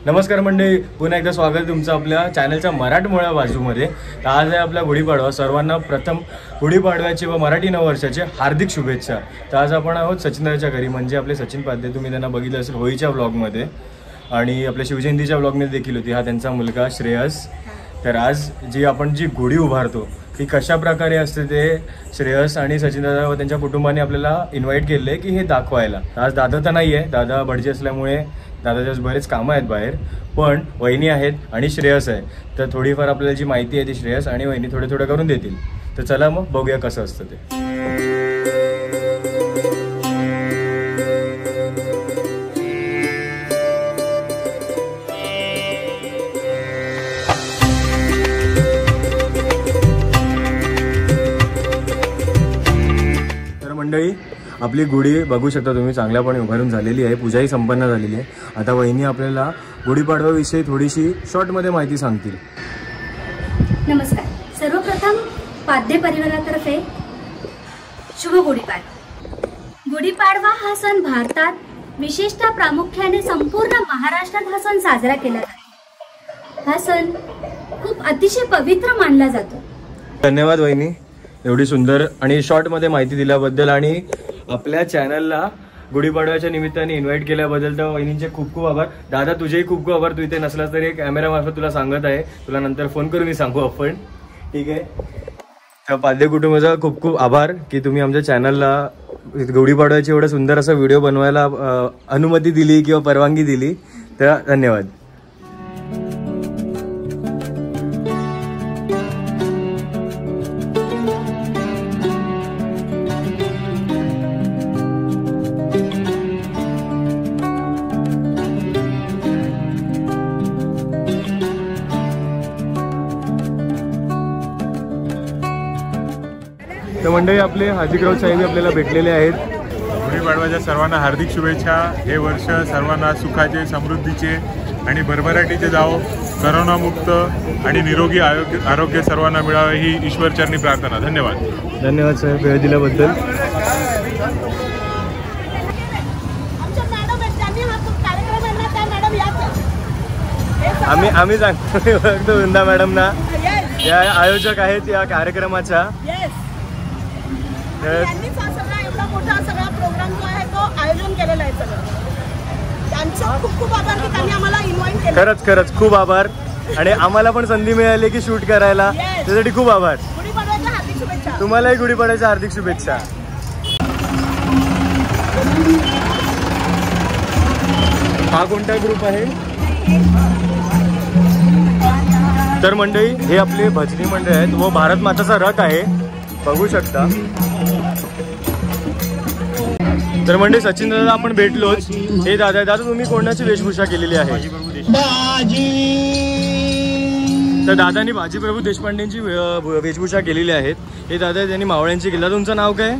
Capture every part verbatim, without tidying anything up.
नमस्कार मंडळी, पुन्हा एकदा स्वागत आहे तुमचं आपल्या चॅनलच्या मराठमोळ्या बाजूमध्ये। तर आज आहे आपला गुढीपाडवा। सर्वांना प्रथम गुढीपाडव्याची व मराठी नववर्षाचे हार्दिक शुभेच्छा। तर आज आपण आहोत सचिनदाच्या घरी, म्हणजे आपले सचिन पाध्ये, तुम्ही त्यांना बघितलं असेल होळीच्या व्लॉगमध्ये आणि आपल्या शिवजयंतीच्या व्लॉगमध्ये देखील होती। हा त्यांचा मुलगा श्रेयस। तर आज जी आपण जी गुढी उभारतो ती कशा प्रकारे असते ते श्रेयस आणि सचिनदादा व त्यांच्या कुटुंबाने आपल्याला इन्व्हाइट केले आहे की हे दाखवायला। आज दादा तर नाही आहे, दादा बडजी असल्यामुळे दादाच्याच बरेच कामं आहेत बाहेर, पण वहिनी आहेत आणि श्रेयस आहे। तर थोडीफार आपल्याला जी माहिती आहे ती श्रेयस आणि वहिनी थोडे थोडे करून देतील। तर चला मग बघूया कसं असतं ते। मंडळी, आपली गुढी बघू शकता तुम्ही चांगल्यापणे उभारून झालेली आहे, पूजाही संपन्न झालेली आहे। आता वहिनी आपल्याला गुढीपाडव्याविषयी थोडीशी शॉर्टमध्ये माहिती सांगतील। नमस्कार, सर्वप्रथम पाध्ये परिवारातर्फे शुभ गुढीपाडवा। गुढीपाडवा हा सण भारतात विशेषतः प्रामुख्याने संपूर्ण महाराष्ट्रात हा सण साजरा केला जातो। हा सण खूप अतिशय पवित्र मानला जातो। धन्यवाद वहिनी, एवढी सुंदर आणि शॉर्ट मध्ये माहिती दिल्याबद्दल आणि आपल्या चॅनलला गुढीपाडव्याच्या निमित्ताने इन्व्हाइट केल्याबद्दल तर वहिनींचे खूप खूप आभार। दादा तुझेही खूप खूप आभार, तू इथे नसलास तरी कॅमेरा मार्फत तुला सांगत आहे, तुला नंतर फोन करून सांगू आपण, ठीक आहे। तर पाध्ये कुटुंबाचा खूप खूप आभार की तुम्ही आमच्या चॅनलला गुढीपाडव्याची एवढा सुंदर असा व्हिडिओ बनवायला अनुमती दिली किंवा परवानगी दिली, तर धन्यवाद। तर मंडळी, आपले हाजीराव साहेब आपल्याला भेटलेले आहेत। गुढीपाडव्याच्या सर्वांना हार्दिक शुभेच्छा। हे वर्ष सर्वांना सुखाचे, समृद्धीचे आणि भरभराटीचे जावो, करोनामुक्त आणि निरोगी आरोग्य आरोग्य सर्वांना मिळावे ही ईश्वरचरणी प्रार्थना। धन्यवाद। धन्यवाद साहेब वेळ दिल्याबद्दल। आम्ही आम्ही सांगतो वृंदा मॅडम ना, या आयोजक आहेत या कार्यक्रमाच्या। यांनीच हा सगळा एवढा मोठा सगळा प्रोग्राम जो आहे तो आयोजन केलेला आहे सगळं। त्यांचं खूप खूप आभार की त्यांनी आम्हाला इन्व्हाइट केलं। खरंच खरंच खूप आभार, आणि आम्हाला पण संधी मिळाली की शूट करायला, त्यासाठी खूप आभार। गुढीपाडव्याच्या हार्दिक शुभेच्छा। तुम्हालाही गुढीपाडव्याच्या हार्दिक शुभेच्छा। हा कोणता ग्रुप आहे? तर मंडळी, हे आपले भजनी मंडळ आहेत व भारत माताचा रथ आहे, बघू शकता। तर म्हणजे सचिन दादा आपण भेटलोच। हे दादा दादा तुम्ही कोणाची वेशभूषा केलेली आहे? तर दादानी बाजीप्रभू देशपांडेंची वेशभूषा केलेली आहेत। हे दादा त्यांनी मावळ्यांची केली। तुमचं नाव काय?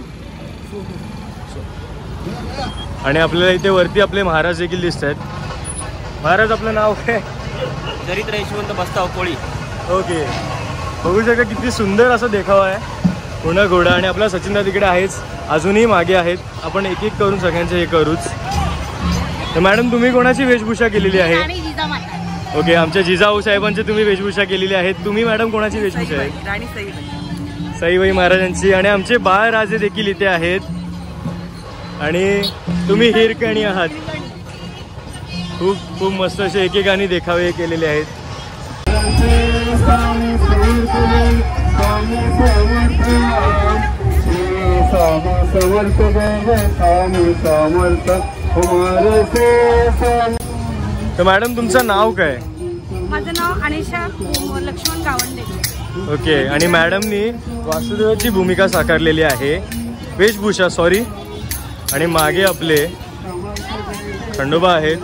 आणि आपल्याला इथे वरती आपले महाराज देखील दिसत आहेत। महाराज आपलं नाव काय? चरित्र यशवंत बस्ताव कोळी। ओके, बघू शकता किती सुंदर असं देखावा आहे, पूर्ण घोडा। आणि आपला सचिन दादा तिकडे आहेच, अजूनही मागे आहेत। आपण एक एक करून सगळ्यांचे हे करूच। तर मॅडम तुम्ही कोणाची वेशभूषा केलेली आहे? ओके, आमच्या जिजाऊ साहेबांची तुम्ही वेशभूषा केलेली आहे। तुम्ही मॅडम कोणाची वेशभूषा आहे? राणी सईबाई सईबाई महाराजांची। आणि आमचे बाळराजे देखील इथे आहेत, आणि तुम्ही हिरकणी आहात। खूप खूप मस्त असे एकेकाने देखावे केलेले आहेत। तर मॅडम तुमचं नाव काय? माझं नाव अनिशा लक्ष्मण गावंडे। ओके, आणि मॅडमनी वासुदेवाची भूमिका साकारलेली आहे, वेशभूषा सॉरी। आणि मागे आपले खंडोबा आहेत।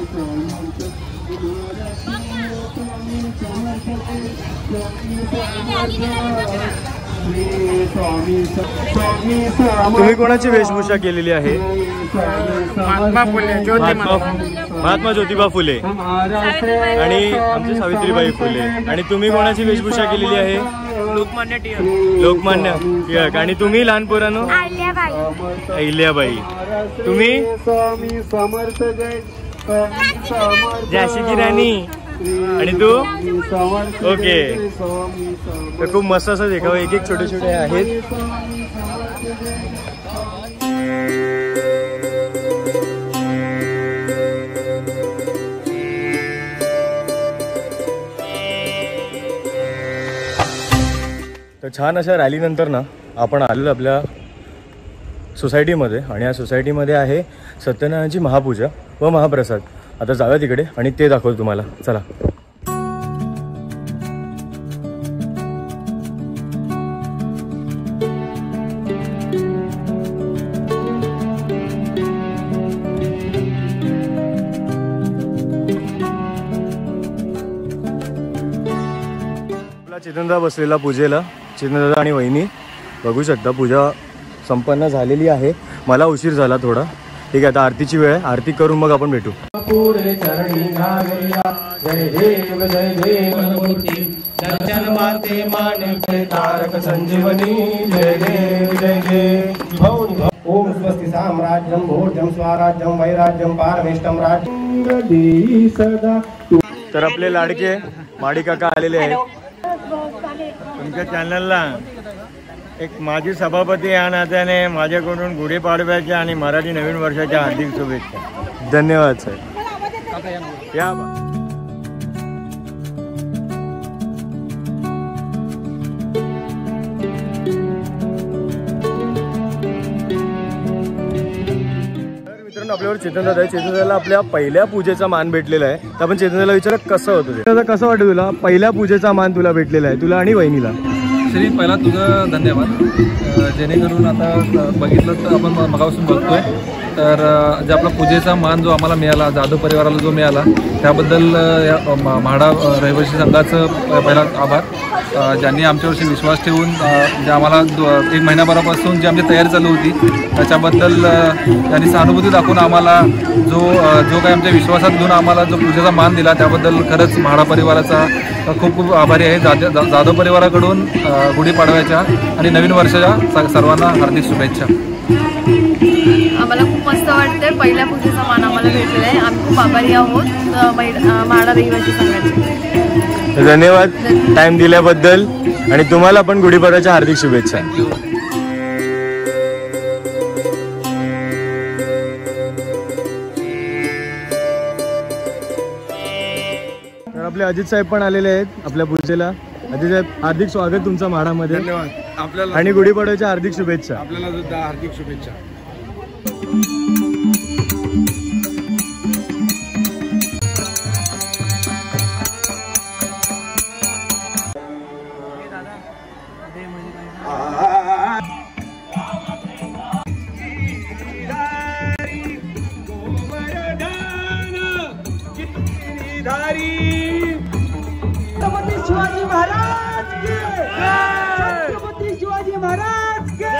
तुम्ही कोणाची वेशभूषा केलेली आहे? महात्मा फुले, महात्मा ज्योतिबा फुले आणि आमची सावित्रीबाई फुले। आणि तुम्ही कोणाची वेशभूषा केलेली आहे? लोकमान्य टिळक। लोकमान्य टिळक। आणि तुम्ही लहान पोरांनो? अहिल्याबाई। तुम्ही? झाशी की राणी. आणि तू ओके. तर खूप मस्त असं देखावं, एक एक छोटे छोटे आहेत. तर छान अशा रॅलीनंतर ना आपण आलेलो आपल्या सोसायटीमध्ये, आणि या सोसायटीमध्ये आहे सत्यनारायणची महापूजा व महाप्रसाद. आता जाऊया तिकडे आणि ते दाखवतो तुम्हाला. चला. चेतनदा बसलेला पूजेला, चेतनदादा आणि वहिनी बघू शकता. पूजा संपन्न झालेली आहे. मला उशीर झाला थोडा. ठीक आहे, आता आरतीची वेळ आहे. आरती करून मग आपण भेटू. पुरे चरणी नागरिया जय देव जय देव मूर्ती दर्शन माते मानके तारक संजीवनी जय देव जय देव. ओम स्वस्ति साम्राज्यम भोजम स्वराज्यम वैराज्यम पारमेष्टम राज्यम सदा. तर आपले लाडके माडी काका आलेले आहेत तुमच्या चॅनलला. एक माजी सभापती या नात्याने माझ्याकडून गुढीपाडव्याच्या आणि मराठी नवीन वर्षाच्या हार्दिक शुभेच्छा. धन्यवाद साहेब. या मित्रांनो, आपल्यावर चेतनदादा आहे. चेतनदादाला आपल्या पहिल्या पूजेचा मान भेटलेला आहे. तर आपण चेतनदादाला विचारा कसं होतं ते. दादा कसं वाटतं तुला पहिल्या पूजेचा मान तुला भेटलेला आहे, तुला आणि वहिनीला? श्री पहिला तुझं धन्यवाद. जेणेकरून आता बघितलं तर आपण मगापासून बघतोय तर जे आपला पूजेचा मान जो आम्हाला मिळाला, जाधव परिवाराला जो मिळाला, त्याबद्दल या म्हाडा रहिवासी संघाचं पहिला आभार. ज्यांनी आमच्यावरती विश्वास ठेवून जे आम्हाला एक महिन्याभरापासून जी आमची तयारी चालू होती त्याच्याबद्दल त्यांनी सहानुभूती दाखवून आम्हाला जो जो काही आमच्या विश्वासात घेऊन आम्हाला जो पूजेचा मान दिला त्याबद्दल खरंच म्हाडा परिवाराचा खूप खूप आभारी आहे. जा जाधव परिवाराकडून गुढीपाडव्याच्या आणि नवीन वर्षाच्या सर्वांना हार्दिक शुभेच्छा. आम्हाला खूप मस्त वाटते. पहिल्या पूजेचा मान आम्हाला भेटलेला आहे. आम्ही खूप आभारी आहोत म्हाडा रहिवासी संघाचे. धन्यवाद टाइम दिल्याबद्दल, आणि तुम्हाला पण गुढीपाडव्याच्या हार्दिक शुभेच्छा. तर आपले अजित साहेब पण आलेले आहेत आपल्या पूजेला. अजित साहेब, हार्दिक स्वागत तुमचं म्हाडामध्ये. धन्यवाद आपल्याला आणि गुढीपाडव्याच्या हार्दिक शुभेच्छा. आपल्याला सुद्धा हार्दिक शुभेच्छा. शिवाजी महाराज के छत्रपती शिवाजी महाराज के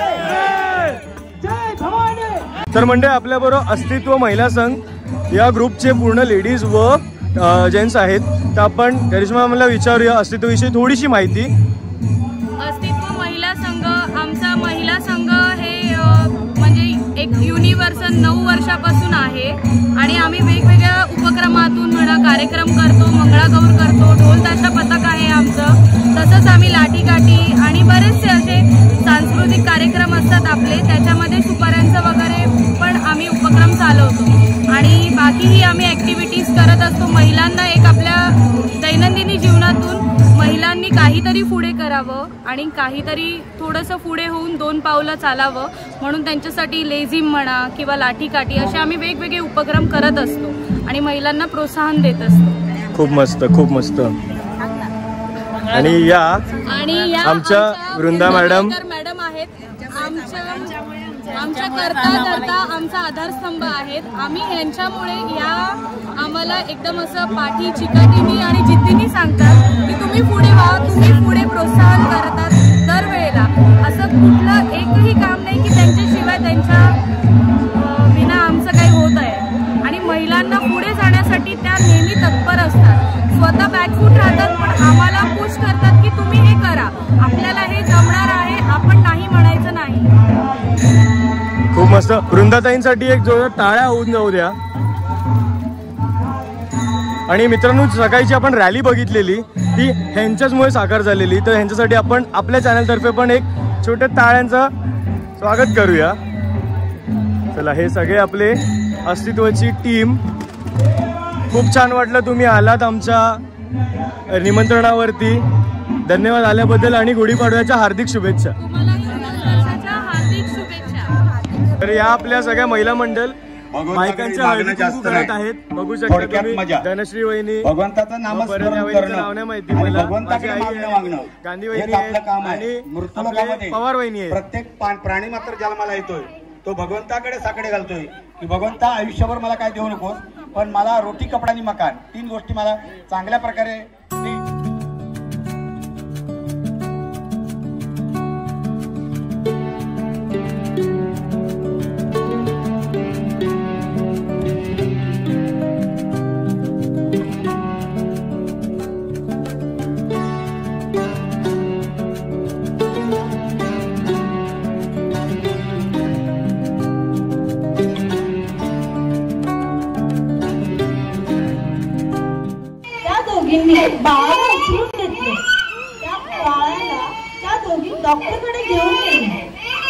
जय भवानी. तर म्हणजे आपल्याबरोबर अस्तित्व महिला संघ या ग्रुपचे पूर्ण लेडीज व जेंट्स आहेत. तर आपण करिश्मा मला विचारूया अस्तित्वाविषयी थोडीशी माहिती. अस्तित्व महिला संघ, आमचा महिला संघ हे म्हणजे एक युनिव्हर्सल नऊ वर्षापासून आहे आणि आम्ही वेगवेगळ्या उपक्रमातून म्हणा कार्यक्रम करतो, मंगळागौर करतो, ढोल ताशा पथक आहे आमचं. तसंच आम्ही लाठीकाठी आणि बरेचसे असे सांस्कृतिक कार्यक्रम असतात आपले, त्याच्यामध्ये सुपाऱ्यांचं वगैरे पण आम्ही उपक्रम चालवतो. आणि बाकीही आम्ही ॲक्टिव्हिटीज करत असतो. महिलांना एक आपल्या दैनंदिनी जीवनातून महिलांनी काहीतरी पुढे करावं आणि काहीतरी थोडंसं पुढे होऊन दोन पावलं चालावं म्हणून त्यांच्यासाठी लेझिम म्हणा किंवा लाठीकाठी असे आम्ही वेगवेगळे उपक्रम करत असतो आणि महिलांना प्रोत्साहन देत असतो. खूप मस्त, खूप मस्त. आणि या आणि या आमच्या वृंदा मॅडम मॅडम आहेत. आमच्या आमच्या करता धरता आमचा आधारस्तंभ आहेत. आम्ही यांच्यामुळे या आम्हाला एकदम असं पाठी चिकाटीने आणि जिद्दीने सांगतात की तुम्ही पुढे व्हा, तुम्ही पुढे प्रोत्साहन करतात दरवेळेला. असं कुठलं एकही काम नाही की त्यांच्याशिवाय त्यांच्या विना आमचं काही होत आहे. आणि महिलांना पुढे जाण्यासाठी त्या नेहमी तत्पर असतात. स्वतः बॅकफूट राहतात पण आम्हाला पुश करतात की तुम्ही हे करा, आपल्याला हे जमणार आहे, आपण नाही म्हणायचं नाही. खूप मस्त. वृंदाताईंसाठी एक जोर टाळ्या होऊन जाऊ द्या. आणि मित्रांनो, सकाळची आपण रॅली बघितलेली ती ह्यांच्याचमुळे साकार झालेली, तर ह्यांच्यासाठी आपण आपल्या चॅनलतर्फे पण एक छोट्या टाळ्यांचं स्वागत करूया. चला, हे सगळे आपले अस्तित्वाची टीम. खूप छान वाटलं तुम्ही आलात आमच्या निमंत्रणावरती. धन्यवाद आल्याबद्दल आणि गुढीपाडव्याच्या हार्दिक शुभेच्छा. तर या आपल्या सगळ्या महिला मंडळ बायकांच्या हळदी कुंकू करत आहेत. बघू शकता तुम्ही, धनश्री वहिनी, भगवंताचं नामस्मरण नाव नाही माहिती मला, गांधी वहिनी आणि पवार वहिनी आहे. प्रत्येक प्राणी मात्र जन्माला येतोय तो भगवंताकडे साकडे घालतोय की भगवंता आयुष्यभर मला काय देऊ नकोस, पण मला रोटी कपडा आणि मकान तीन गोष्टी मला चांगल्या प्रकारे. बाळाला उचलून घेतले. त्या बाळाला त्या दोघी डॉक्टरकडे घेऊन गेले.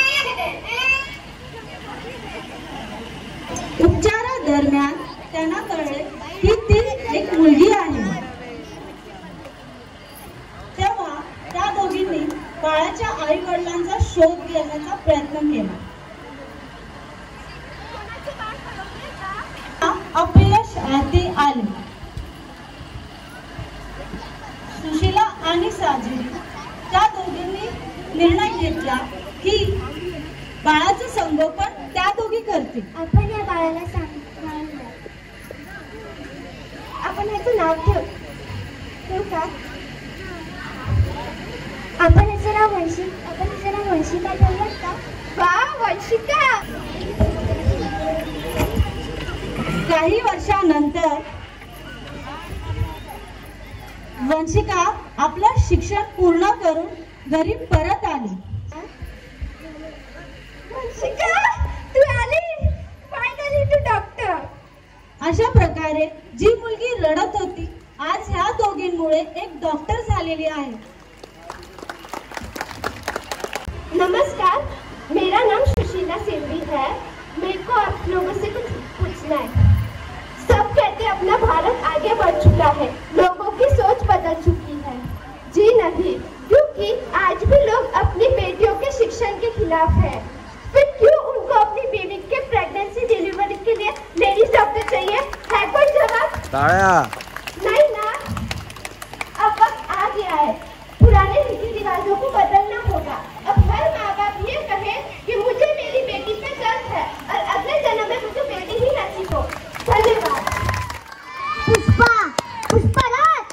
उपचारादरम्यान त्यांना कळले की ती एक मुलगी आहे. तेव्हा त्या दोघींनी बाळाच्या आई वडिलांचा शोध घेण्याचा प्रयत्न केला. अपयश हाती आले. सुशीला आणि साजिरी त्या दोघींनी निर्णय घेतला की बाळाचं संगोपन त्या दोघी करतील. आपण या बाळाला सांग, आपण याचं नाव ठेव ठेवू का? आपण याचं नाव वंशी आपण याचं नाव वंशिका ठेवूयात का? वा, वंशिका. काही वर्षानंतर वंशिका आपलं शिक्षण पूर्ण करून घरी परत आली. वंशिका, तू आली, फायनली तू डॉक्टर. अशा प्रकारे जी मुलगी रडत होती आज ह्या दोघींमुळे एक डॉक्टर झालेली आहे. नमस्कार, मेरा नाम सुशीला सेठी है. मेरे को आप लोगों से कुछ पूछना है. सब कहते हैं अपना भारत आगे बढ़ चुका है, लोगों की सोच बदल चुकी है. जी नहीं, क्योंकि आज भी लोग अपनी बेटियों के शिक्षण के खिलाफ है. फिर क्यों उनको अपनी बेबी के प्रेगनेंसी डिलीवरी के लिए लेडीज डॉक्टर चाहिए? है कोई जवाब? नहीं ना. अब वक्त आ गया है, पुराने रीति रिवाजों को बदलना होगा. अब हर माँ बाप ये कहे कि मुझे मेरी बेटी पे गर्व है और अगले जन्म में मुझे बेटी ही नसीब हो. धन्यवाद. पुष्पा पुष्पराज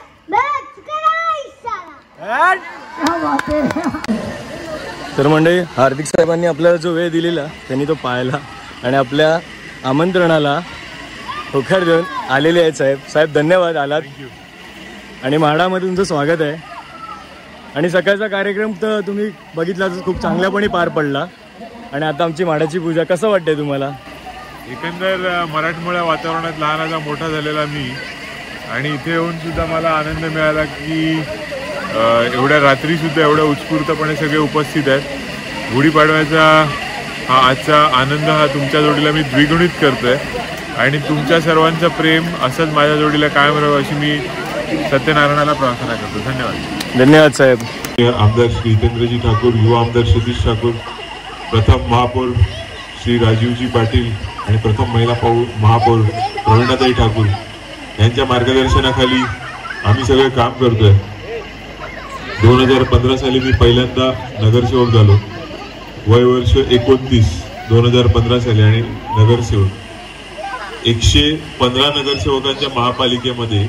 तर मंडळी, हार्दिक साहेबांनी आपल्याला जो वेळ दिलेला त्यांनी तो पाळला आणि आपल्या आमंत्रणाला होकार देऊन आलेले आहेत. साहेब साहेब धन्यवाद आलात आणि म्हाडामध्ये तुमचं स्वागत आहे. आणि सकाळचा कार्यक्रम तर तुम्ही बघितला, खूप चांगल्यापणे पार पडला. आणि आता आमची म्हाडाची पूजा. कसं वाटतंय तुम्हाला? एकंदर मराठमोळ्या वातावरणात लहानाचा मोठा झालेला मी, आणि इथे येऊन सुद्धा मला आनंद मिळाला की एवढ्या रात्रीसुद्धा एवढ्या उत्स्फूर्तपणे सगळे उपस्थित आहेत. गुढीपाडव्याचा हा आजचा आनंद हा तुमच्या जोडीला मी द्विगुणित करतो आहे आणि तुमच्या सर्वांचं प्रेम असंच माझ्या जोडीला कायम राहावं अशी मी सत्यनारायणाला प्रार्थना करतो. धन्यवाद. धन्यवाद साहेब. आमदार श्री हितेंद्रजी ठाकूर, युवा आमदार सतीश ठाकूर, प्रथम महापौर श्री राजीवजी पाटील आणि प्रथम महिला पौ महापौर प्रवीणाताई ठाकूर यांच्या मार्गदर्शनाखाली आम्ही सगळे काम करतोय. दोन हजार पंधरा साली मी पहिल्यांदा नगरसेवक झालो. वय वर्ष एकोणतीस दोन हजार पंधरा साली आणि नगरसेवक एकशे पंधरा नगरसेवकांच्या महापालिकेमध्ये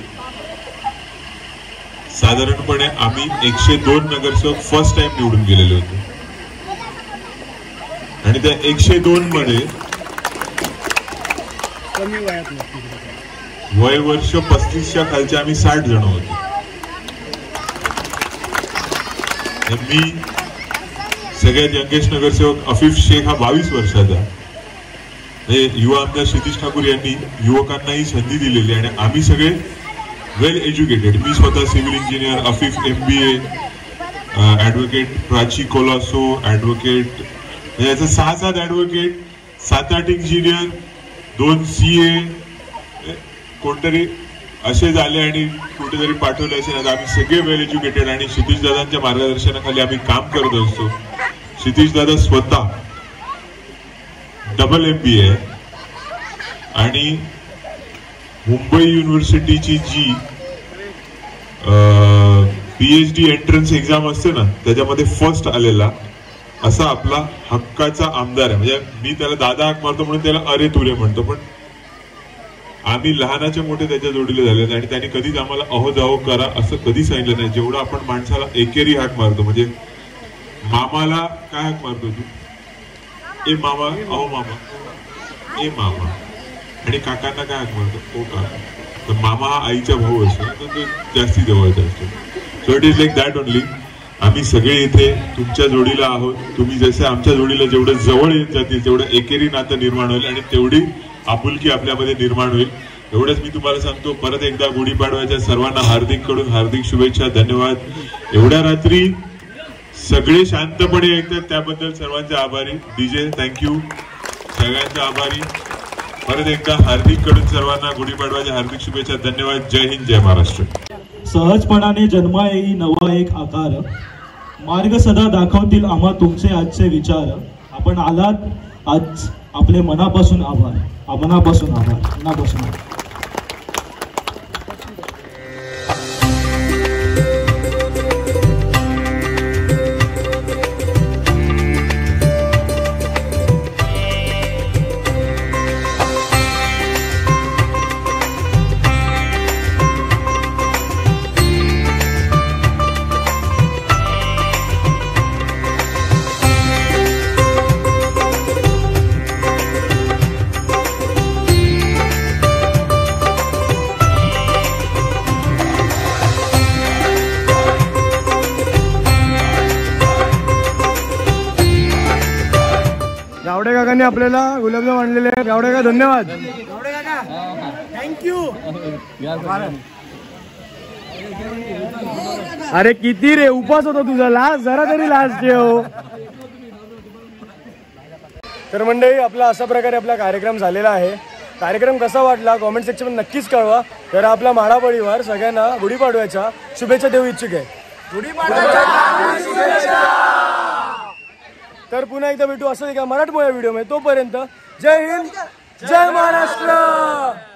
साधारणपणे आम्ही एकशे दोन नगरसेवक फर्स्ट टाइम निवडून गेलेले होते. आणि त्या एकशे दोन मध्ये वय वर्ष पस्तीसच्या खालचे आम्ही साठ जण होतो. मी सगळ्यात यंगेस्ट नगरसेवक अफीफ शेख हा बावीस वर्षाचा. युवा आमदार सतीश ठाकूर यांनी युवकांना ही संधी दिलेली आणि आम्ही सगळे वेल एज्युकेटेड. मी स्वतः civil engineer, Afif M B A, advocate Prachi Colaso advocate, याचं सहा सात ॲडव्होकेट, सात आठ इंजिनियर, दोन सी ए कोणतरी असे झाले आणि कुठेतरी पाठवले असे नाही. आम्ही सगळे वेल एज्युकेटेड आणि क्षितिज दादांच्या मार्गदर्शनाखाली आम्ही काम करत असतो. क्षितिज दादा स्वतः डबल एम बी ए आणि मुंबई युनिव्हर्सिटीची जी पीएचडी एंट्रन्स एक्झाम असते ना त्याच्यामध्ये फर्स्ट आलेला असा आपला हक्काचा आमदार आहे. म्हणजे मी त्याला दादा हाक मारतो म्हणून त्याला अरे तुरे म्हणतो, पण आम्ही लहानाचे मोठे त्याच्या जोडीले झाले आणि त्यांनी कधीच आम्हाला अहो जाहो करा असं कधी सांगितलं नाही. जेवढं आपण माणसाला एकेरी हाक मारतो, म्हणजे मामाला काय हाक मारतो तू, ए मामा, अहो मामा, ए मामा, आणि काकांना काय हाक मारतो, ओ काका. तर मामा हा आईचा भाऊ असतो तर तो जास्ती जवळचा असतो. So it is like that only. आम्ही सगळे इथे तुमच्या जोडीला आहोत. तुम्ही जसे आमच्या जोडीला जेवढं जवळ येत जातील तेवढं एकेरी नातं निर्माण होईल आणि तेवढी आपुलकी आपल्यामध्ये निर्माण होईल. एवढंच मी तुम्हाला सांगतो. परत एकदा गुढीपाडव्याच्या सर्वांना हार्दिक कडून हार्दिक शुभेच्छा. धन्यवाद. एवढ्या रात्री सगळे शांतपणे ऐकतात त्याबद्दल सर्वांचे आभारी. डीजे थँक्यू, सगळ्यांचे आभारी. परत एकदा हार्दिक कडून सर्वांना गुढीपाडव्याच्या हार्दिक शुभेच्छा. धन्यवाद. जय हिंद, जय महाराष्ट्र. सहजपणाने जन्मा येई नवा एक आकार, मार्ग सदा दाखवतील आम्हा तुमचे आजचे विचार. आपण आलात आज, आपले मनापासून आभार. मनापासून आभार. मनापासून आभार. गावडे काकांनी आपल्याला गुलाबजाम आणलेले आहेत. गावडे काका धन्यवाद. थँक्यू. अरे किती रे उपास होता तुझा, लास्ट जरा तरी लास्ट ठेव. तर मंडळी आपला अशा प्रकारे आपला कार्यक्रम झालेला आहे. कार्यक्रम कसा वाटला कॉमेंट सेक्शन मध्ये नक्कीच कळवा. तर आपला माडा परिवार सगळ्यांना गुढीपाडव्याच्या शुभेच्छा देऊ इच्छुक आहे. तर पुन्हा एकदा भेटू असं एका मराठमोळ्या व्हिडिओ मध्ये. तोपर्यंत जय हिंद, जय महाराष्ट्र.